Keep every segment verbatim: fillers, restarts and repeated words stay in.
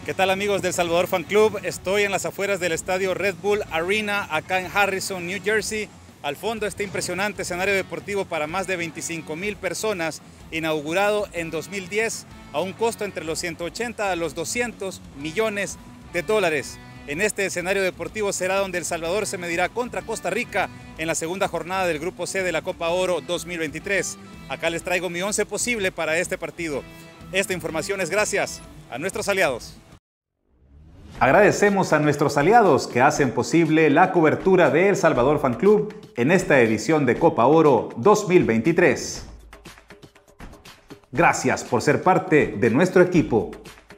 ¿Qué tal, amigos del Salvador Fan Club? Estoy en las afueras del estadio Red Bull Arena, acá en Harrison, New Jersey. Al fondo este impresionante escenario deportivo para más de veinticinco mil personas, inaugurado en dos mil diez a un costo entre los ciento ochenta a los doscientos millones de dólares. En este escenario deportivo será donde El Salvador se medirá contra Costa Rica en la segunda jornada del Grupo C de la Copa Oro dos mil veintitrés. Acá les traigo mi once posible para este partido. Esta información es gracias a nuestros aliados. Agradecemos a nuestros aliados que hacen posible la cobertura de El Salvador Fan Club en esta edición de Copa Oro dos mil veintitrés. Gracias por ser parte de nuestro equipo.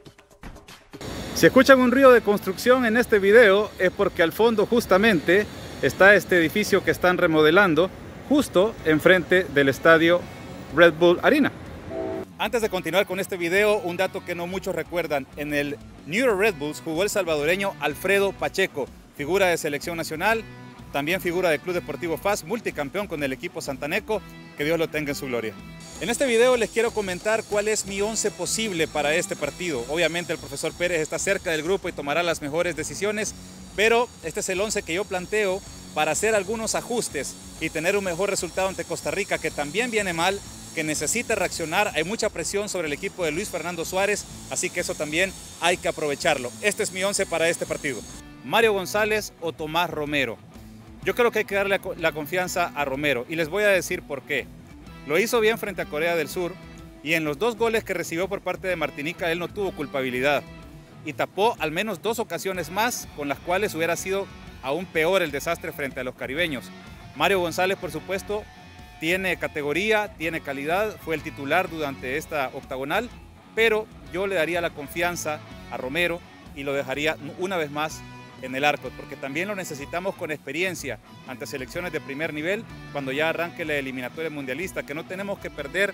Si escuchan un ruido de construcción en este video es porque al fondo justamente está este edificio que están remodelando justo enfrente del estadio Red Bull Arena. Antes de continuar con este video, un dato que no muchos recuerdan. En el New York Red Bulls jugó el salvadoreño Alfredo Pacheco, figura de selección nacional, también figura del Club Deportivo F A S, multicampeón con el equipo santaneco, que Dios lo tenga en su gloria. En este video les quiero comentar cuál es mi once posible para este partido. Obviamente el profesor Pérez está cerca del grupo y tomará las mejores decisiones, pero este es el once que yo planteo para hacer algunos ajustes y tener un mejor resultado ante Costa Rica, que también viene mal, que necesita reaccionar. Hay mucha presión sobre el equipo de Luis Fernando Suárez, así que eso también hay que aprovecharlo. Este es mi once para este partido. Mario González o Tomás Romero. Yo creo que hay que darle la confianza a Romero y les voy a decir por qué. Lo hizo bien frente a Corea del Sur y en los dos goles que recibió por parte de Martinica él no tuvo culpabilidad y tapó al menos dos ocasiones más con las cuales hubiera sido aún peor el desastre frente a los caribeños. Mario González, por supuesto, tiene categoría, tiene calidad, fue el titular durante esta octagonal, pero yo le daría la confianza a Romero y lo dejaría una vez más en el arco, porque también lo necesitamos con experiencia ante selecciones de primer nivel cuando ya arranque la eliminatoria mundialista, que no tenemos que perder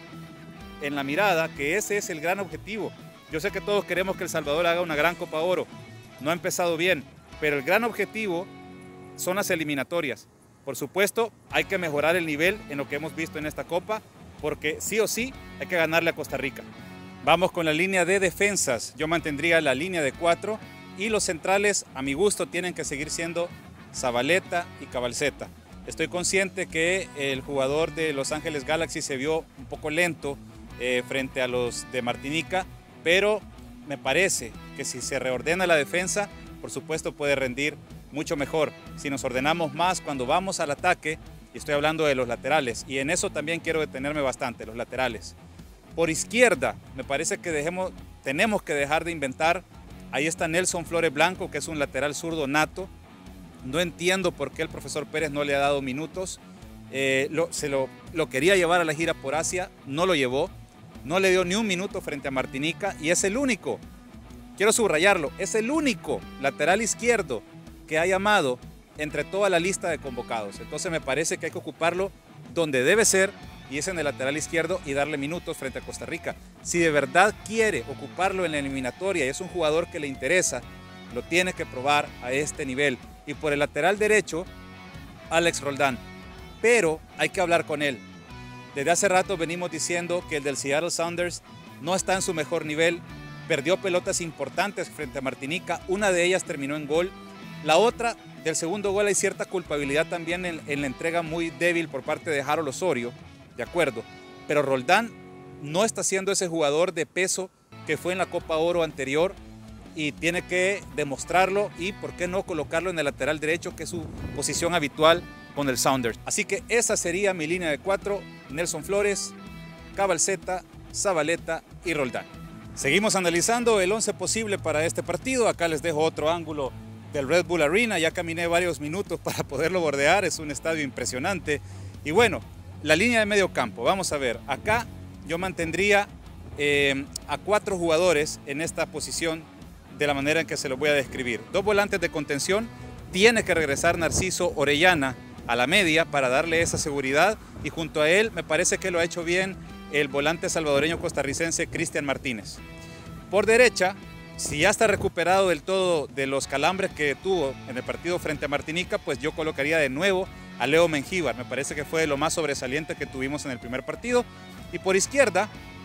en la mirada que ese es el gran objetivo. Yo sé que todos queremos que El Salvador haga una gran Copa Oro, no ha empezado bien, pero el gran objetivo son las eliminatorias. Por supuesto, hay que mejorar el nivel en lo que hemos visto en esta Copa, porque sí o sí hay que ganarle a Costa Rica. Vamos con la línea de defensas. Yo mantendría la línea de cuatro y los centrales, a mi gusto, tienen que seguir siendo Zabaleta y Cabalceta. Estoy consciente que el jugador de Los Ángeles Galaxy se vio un poco lento eh, frente a los de Martinica, pero me parece que si se reordena la defensa, por supuesto puede rendir mucho mejor si nos ordenamos más cuando vamos al ataque, y estoy hablando de los laterales, y en eso también quiero detenerme bastante, los laterales. Por izquierda, me parece que dejemos, tenemos que dejar de inventar. Ahí está Nelson Flores Blanco, que es un lateral zurdo nato. No entiendo por qué el profesor Pérez no le ha dado minutos. Eh, lo, se lo, lo quería llevar a la gira por Asia, no lo llevó. No le dio ni un minuto frente a Martinica, y es el único, quiero subrayarlo, es el único lateral izquierdo que ha llamado entre toda la lista de convocados. Entonces me parece que hay que ocuparlo donde debe ser, y es en el lateral izquierdo, y darle minutos frente a Costa Rica. Si de verdad quiere ocuparlo en la eliminatoria y es un jugador que le interesa, lo tiene que probar a este nivel. Y por el lateral derecho, Alex Roldán. Pero hay que hablar con él. Desde hace rato venimos diciendo que el del Seattle Sounders no está en su mejor nivel, perdió pelotas importantes frente a Martinica, una de ellas terminó en gol. La otra, del segundo gol, hay cierta culpabilidad también en, en la entrega muy débil por parte de Harold Osorio, de acuerdo, pero Roldán no está siendo ese jugador de peso que fue en la Copa Oro anterior y tiene que demostrarlo, y por qué no colocarlo en el lateral derecho, que es su posición habitual con el Sounders. Así que esa sería mi línea de cuatro: Nelson Flores, Cabalceta, Zabaleta y Roldán. Seguimos analizando el once posible para este partido. Acá les dejo otro ángulo del Red Bull Arena. Ya caminé varios minutos para poderlo bordear, es un estadio impresionante. Y bueno, la línea de medio campo, vamos a ver, acá yo mantendría eh, a cuatro jugadores en esta posición de la manera en que se los voy a describir. Dos volantes de contención, tiene que regresar Narciso Orellana a la media para darle esa seguridad, y junto a él me parece que lo ha hecho bien el volante salvadoreño costarricense Cristian Martínez. Por derecha, si ya está recuperado del todo de los calambres que tuvo en el partido frente a Martinica, pues yo colocaría de nuevo a Leo Mengíbar. Me parece que fue lo más sobresaliente que tuvimos en el primer partido. Y por izquierda,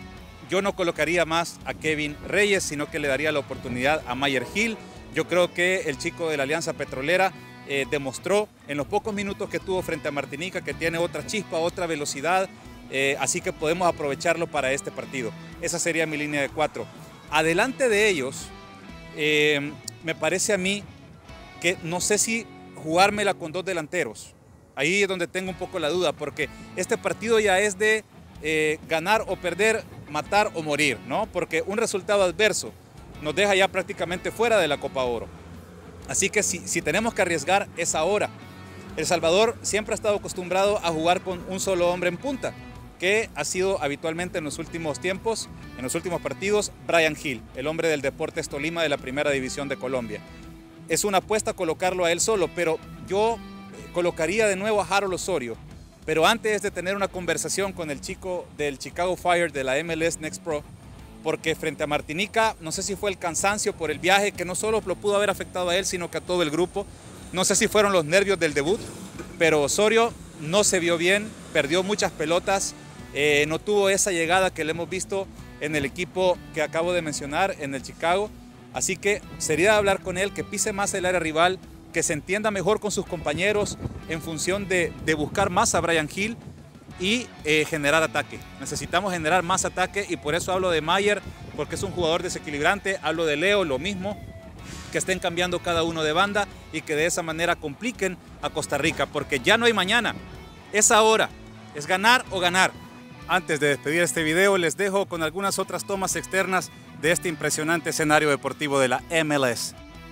yo no colocaría más a Kevin Reyes, sino que le daría la oportunidad a Mayer Gil. Yo creo que el chico de la Alianza Petrolera eh, demostró en los pocos minutos que tuvo frente a Martinica que tiene otra chispa, otra velocidad, eh, así que podemos aprovecharlo para este partido. Esa sería mi línea de cuatro. Adelante de ellos, eh, me parece a mí que no sé si jugármela con dos delanteros. Ahí es donde tengo un poco la duda, porque este partido ya es de eh, ganar o perder, matar o morir, ¿no? Porque un resultado adverso nos deja ya prácticamente fuera de la Copa Oro. Así que si, si tenemos que arriesgar, es ahora. El Salvador siempre ha estado acostumbrado a jugar con un solo hombre en punta, que ha sido habitualmente en los últimos tiempos, en los últimos partidos, Bryan Gil, el hombre del Deportes Tolima de la Primera División de Colombia. Es una apuesta colocarlo a él solo, pero yo colocaría de nuevo a Harold Osorio, pero antes de tener una conversación con el chico del Chicago Fire de la M L S Next Pro, porque frente a Martinica, no sé si fue el cansancio por el viaje, que no solo lo pudo haber afectado a él, sino que a todo el grupo. No sé si fueron los nervios del debut, pero Osorio no se vio bien, perdió muchas pelotas, eh, no tuvo esa llegada que le hemos visto en el equipo que acabo de mencionar, en el Chicago. Así que sería hablar con él, que pise más el área rival, que se entienda mejor con sus compañeros en función de, de buscar más a Bryan Gil y eh, generar ataque. Necesitamos generar más ataque y por eso hablo de Mayer, porque es un jugador desequilibrante. Hablo de Leo, lo mismo, que estén cambiando cada uno de banda y que de esa manera compliquen a Costa Rica, porque ya no hay mañana, es ahora, es ganar o ganar. Antes de despedir este video, les dejo con algunas otras tomas externas de este impresionante escenario deportivo de la M L S.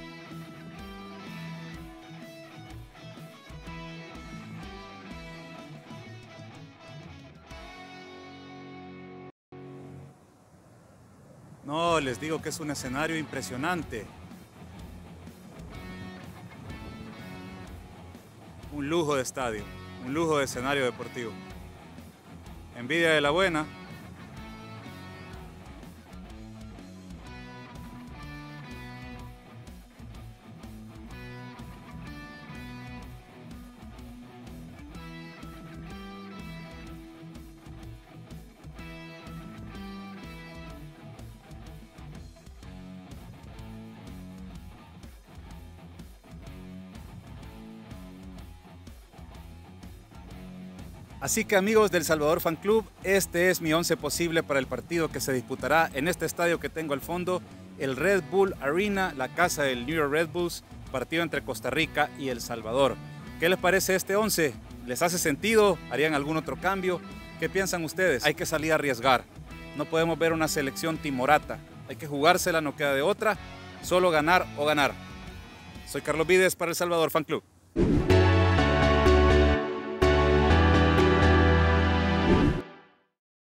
No, les digo que es un escenario impresionante. Un lujo de estadio, un lujo de escenario deportivo. Envidia de la buena. Así que amigos del Salvador Fan Club, este es mi once posible para el partido que se disputará en este estadio que tengo al fondo, el Red Bull Arena, la casa del New York Red Bulls, partido entre Costa Rica y El Salvador. ¿Qué les parece este once? ¿Les hace sentido? ¿Harían algún otro cambio? ¿Qué piensan ustedes? Hay que salir a arriesgar. No podemos ver una selección timorata. Hay que jugársela, no queda de otra. Solo ganar o ganar. Soy Carlos Vides para El Salvador Fan Club.